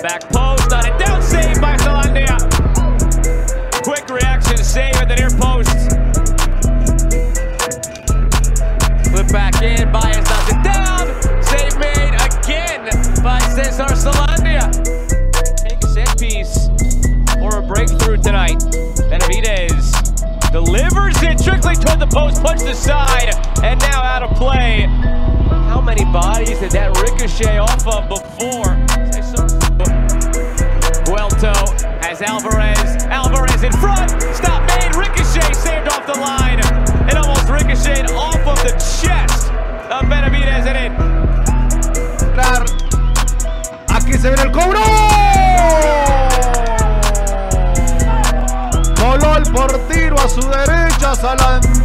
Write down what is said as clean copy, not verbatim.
back post, on it down, save by SALANDIA. Quick reaction save at the near post. Flip back in, Bias knocks it down. Save made again by CESAR SALANDIA. Take a set piece for a breakthrough tonight. Benavides delivers it strictly toward the post, punched aside, and now out of play. How many bodies did that ricochet off of before? Guelto has Alvarez in front, stop made, ricochet saved off the line. It almost ricocheted off of the chest of Benavides and in. Aquí se viene el cobro. Voló el portero a su derecha, SALANDIA.